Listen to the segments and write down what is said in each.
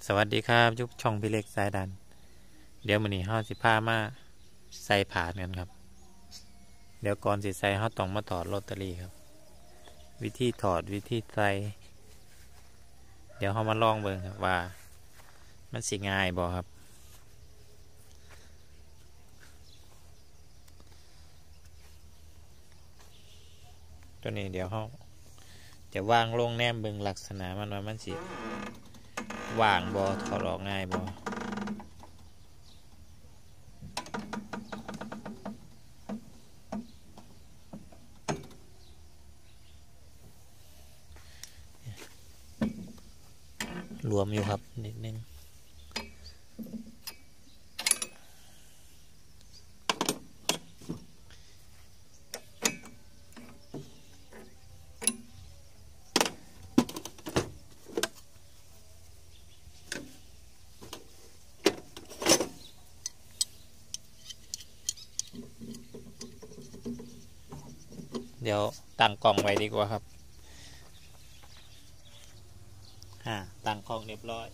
สวัสดีครับยุบช่องพี่เล็กสายดันเดี๋ยวมื้อนี้เฮาสิพามาใส่ผาดกันครับเดี๋ยวก่อนสิใส่เฮาต้องมาถอดลอตเตอรี่ครับวิธีถอดวิธีใส่เดี๋ยวเฮามาลองเบิ่งครับว่ามันสิง่ายบ่ครับตัวนี้เดี๋ยวเฮาจะวางลงแนมเบิ่งลักษณะมันว่ามันสิว่างบ่ถอดออกง่ายบ่รวมอยู่ครับนิดนึงเดี๋ยวตั้งกล่องไว้ดีกว่าครับตั้งกล่องเรียบร้อย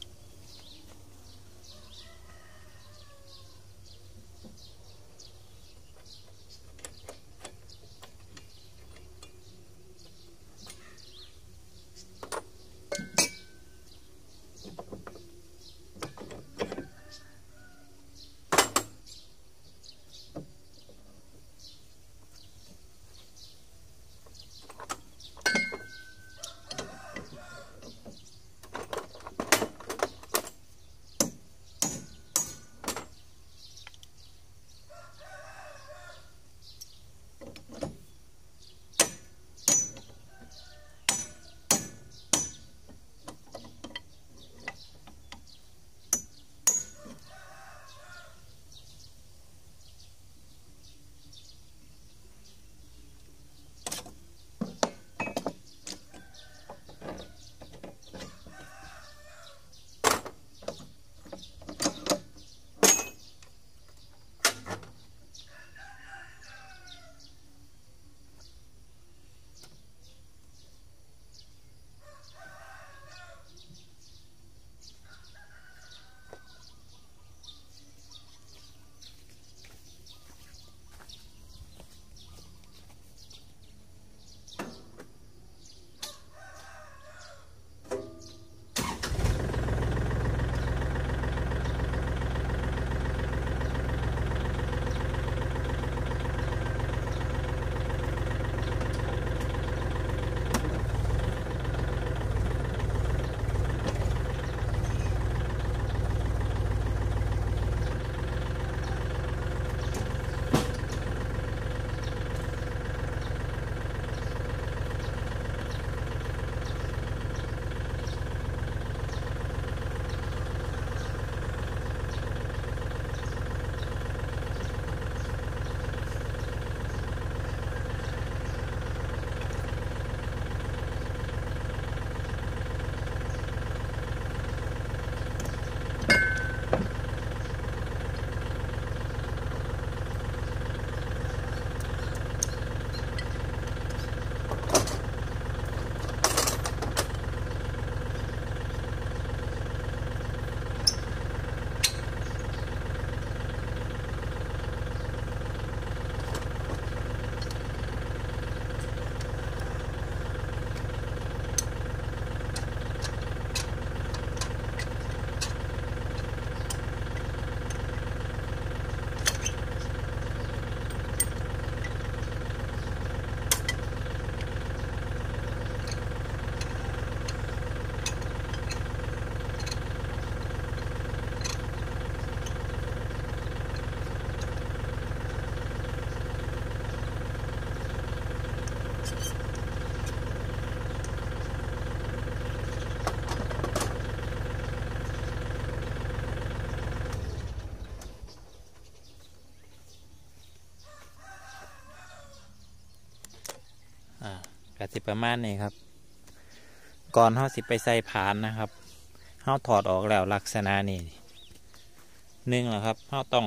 ก็สิประมาณนี้ครับก่อนเฮาสิไปใส่ผานนะครับเฮาถอดออกแล้วลักษณะนี้หนึ่งแหละครับเฮาต้อง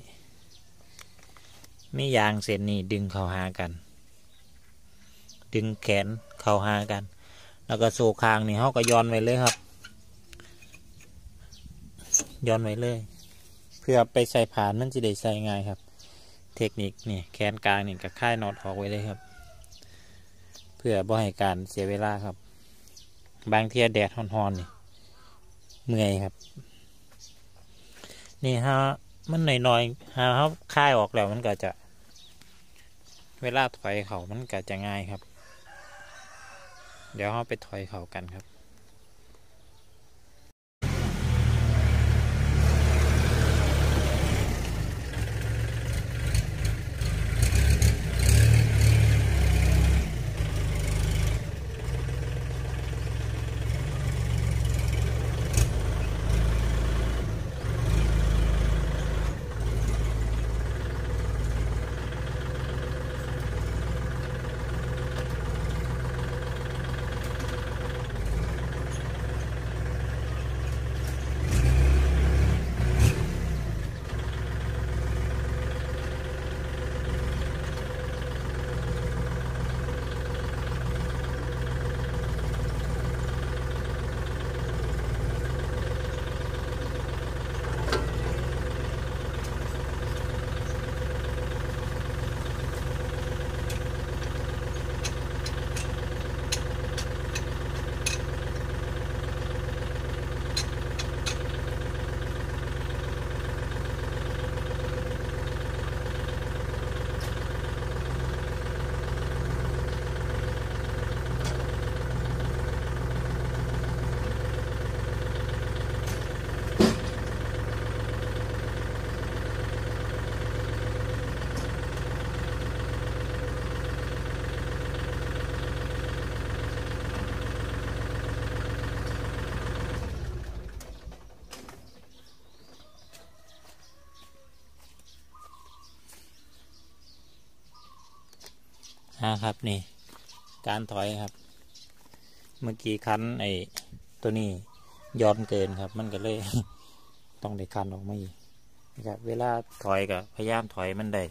มียางเส้นนี้ดึงเข้าหากันดึงแขนเข้าหากันแล้วก็โซ่คางนี่เฮาก็ย้อนไว้เลยครับย้อนไว้เลยเพื่อไปใส่ผ่านมันจะได้ใส่ง่ายครับเทคนิคนี่แขนกลางนี่กับค่ายน็อตออกไว้เลยครับเพื่อบ่ให้การเสียเวลาครับบางเทีแดดร้อนๆนี่เมื่อยครับนี่ฮะมันหน่อยๆฮะเขาค่ายออกแล้วมันก็จะเวลาถอยเขามันก็จะง่ายครับเดี๋ยวเราไปถอยเขากันครับครับนี่การถอยครับเมื่อกี้คันไอ้ตัวนี้ย้อนเกินครับมันก็เลย ต้องได้คันออกมาอีกนะครับเวลาถอยก็พยายามถอยมันได้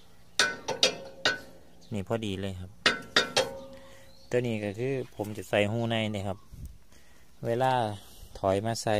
นี่พอดีเลยครับตัวนี้ก็คือผมจะใส่หูในนี่ครับเวลาถอยมาใส่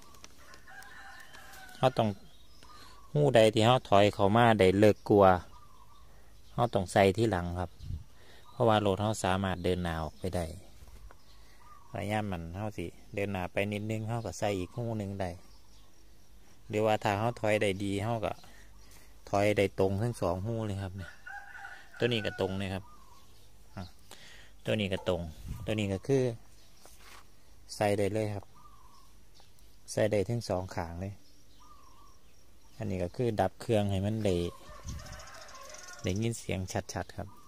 เขาต้องหูใดที่เขาถอยเขามาได้เลิกกลัวเขาต้องใส่ที่หลังครับเพราะว่ารถเขาสามารถเดินหน้าออกไปได้ระยะมันเขาสิเดินหน้าไปนิดนึงเขาก็ใส่อีกหูหนึ่งได้หรือว่าถ้าเขาถอยได้ดีเขาก็ถอยได้ตรงทั้งสองหูเลยครับเนี่ยตัวนี้ก็ตรงเลยครับตัวนี้ก็ตรงตัวนี้ก็คือใส่ได้เลยครับใส่ได้ทั้งสองขางเลยอันนี้ก็คือดับเครื่องให้มันได้ยินเสียงชัดๆครับ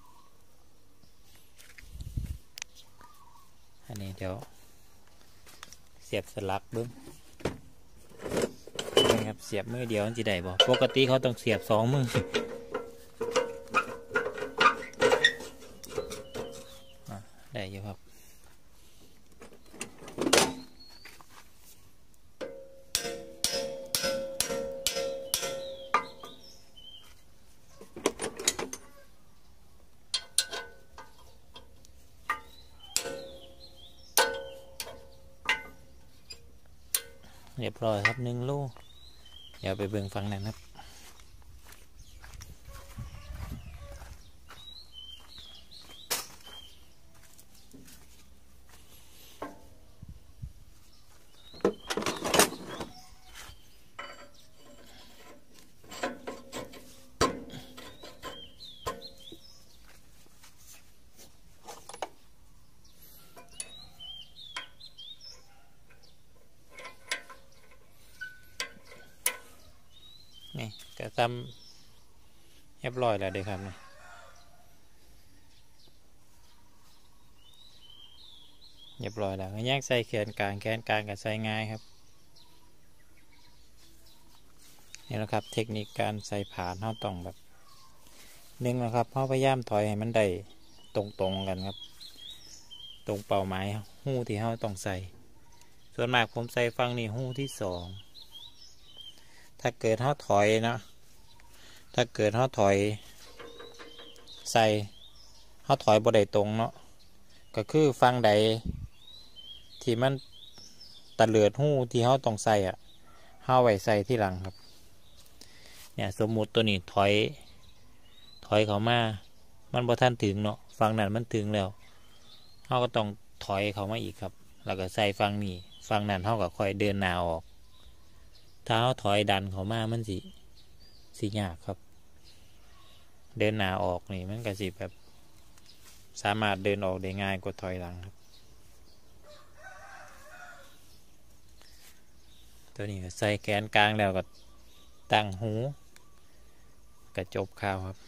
อันนี้เดี๋ยวเสียบสลักบึ้งนะครับเสียบมือเดียวมันจะได้บ่ปกติเขาต้องเสียบ2 มือได้อยู่ครับเรียบร้อยครับ1 ลูกเดี๋ยวไปเบิ่งฟังนั้นครับนี่ก็ทำเรียบร้อยแล้วเด้ครับนี่เรียบร้อยแล้วแยกใส่แขนกลางกับใส่ง่ายครับนี่แหละครับเทคนิคการใส่ผ่านเราต้องแบบนะครับเราพยายามถอยให้มันได้ตรงกันครับตรงเป้าหมายหูที่เราต้องใส่ส่วนมากผมใส่ฟังนี่หูที่2ถ้าเกิดเราถอยนะถ้าเกิดเราถอยใส่เราถอยบ่ได้ตรงเนาะก็คือฟังใดที่มันตะเลิดหูที่เราต้องใส่เฮห้าไว้ใส่ที่หลังครับเนี่ยสมมุติตัวนี้ถอยเขามามันบ่ทันถึงเนาะฝั่งนั้นมันถึงแล้วเฮาก็ต้องถอยเขามาอีกครับแล้วก็ใส่ฝั่งนี้ฝั่งนั้นเฮาก็ค่อยเดินหน้าออกถ้าเฮาถอยดันเขามามันสิยากครับเดินหน้าออกนี่มันก็สิแบบสามารถเดินออกได้ง่ายกว่าถอยหลังครับตัวนี้ก็ใส่แกนกลางแล้วก็ตั้งหูกระจบข้าวครับ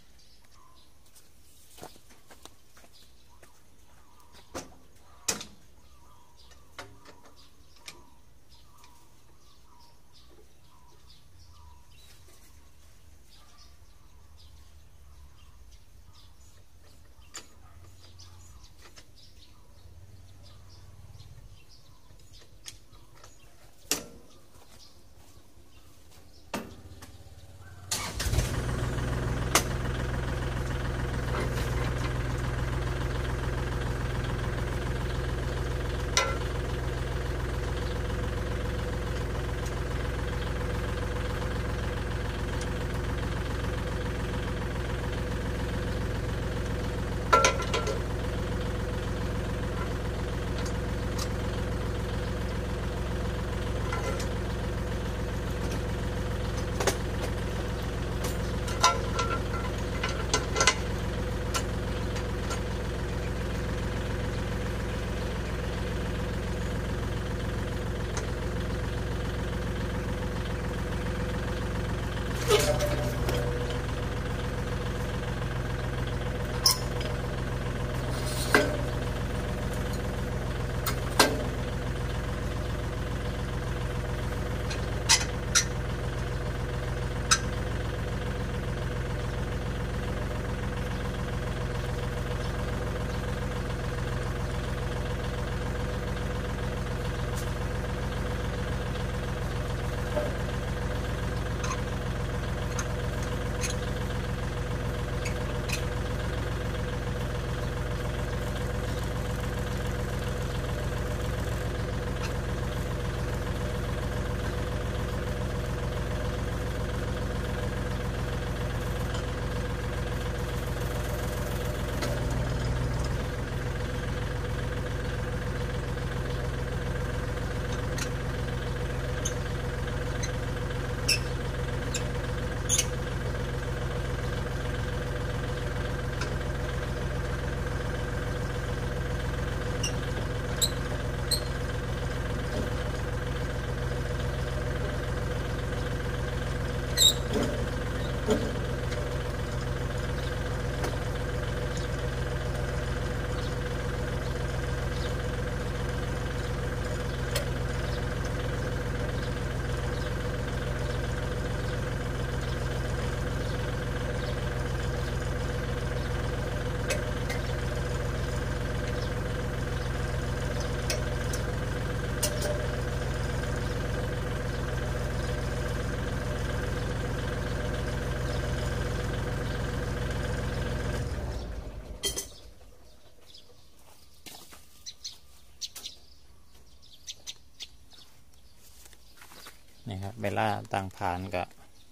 นี่ครับเวลาตั้งผ่านก็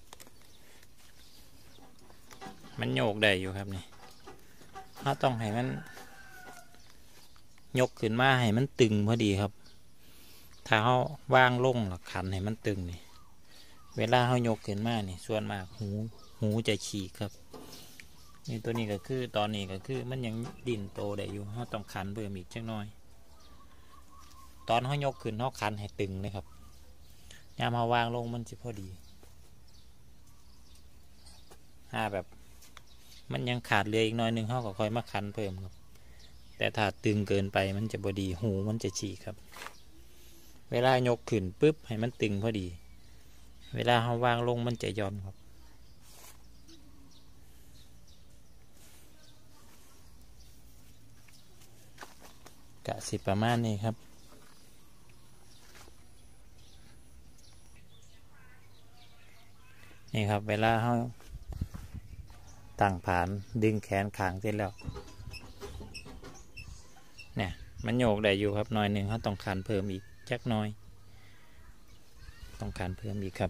มันโยกได้อยู่ครับนี่ถ้าต้องให้มันยกขึ้นมาให้มันตึงพอดีครับถ้าเขาว่างลงหลักขันให้มันตึงนี่เวลาเขายกขึ้นมานี่ส่วนมากหูจะฉีกครับนี่ตัวนี้ก็คือตอนนี้ก็คือมันยังดิ่นโตได้อยู่เขาต้องขันเพิ่มอีกจักหน่อยตอนเขายกขึ้นเขาขันให้ตึงเลยครับยามเขาวางลงมันจะพอดีแบบมันยังขาดเหลืออีกหน่อยนึงเขาก็ค่อยมาขันเพิ่มครับแต่ถ้าตึงเกินไปมันจะพอดีหูมันจะฉีกครับเวลายกขึ้นปุ๊บให้มันตึงพอดีเวลาเขาวางลงมันจะย่อนครับกะสิประมาณนี้ครับนี่ครับเวลาเขาตั้งผานดึงแขนขางเสร็จแล้วเนี่ยมันโยกได้อยู่ครับหน่อยหนึ่งเขาต้องขันเพิ่มอีกจักหน่อยต้องการเพิ่มอีกครับ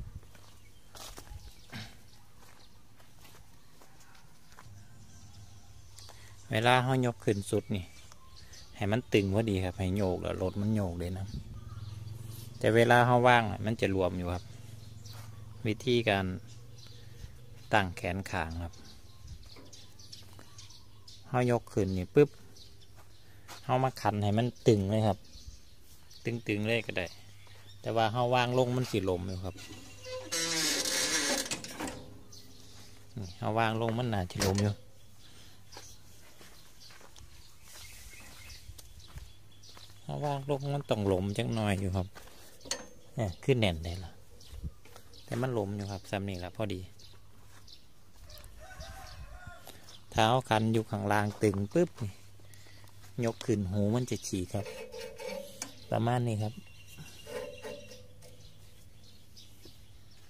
เวลาเขายกขึ้นสุดนี่ให้มันตึงพอดีครับให้โยกแล้วรถมันโยกเลยนะแต่เวลาเขาว่างมันจะรวมอยู่ครับวิธีการตั้งแขนขางครับเขายกขึ้นนี่ปุ๊บเขามาขันให้มันตึงเลยครับตึงเลยก็ได้แต่ว่าเขาว่างลงมันสิลมอยู่ครับเขาว่างลงมันน่าจะลมอยู่เขาว่างลงมันต้องลมจังหน่อยอยู่ครับเนี่ยขึ้นแน่นได้ละแต่มันลมอยู่ครับซ้ำนี่แหละพอดีเท้าคันอยู่ข้างล่างตึงปุ๊บนี่ยกขึ้นหูมันจะฉีกครับประมาณนี้ครับ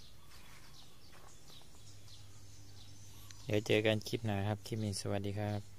เดี๋ยวเจอกันคลิปหน้าครับคลิปนี้สวัสดีครับ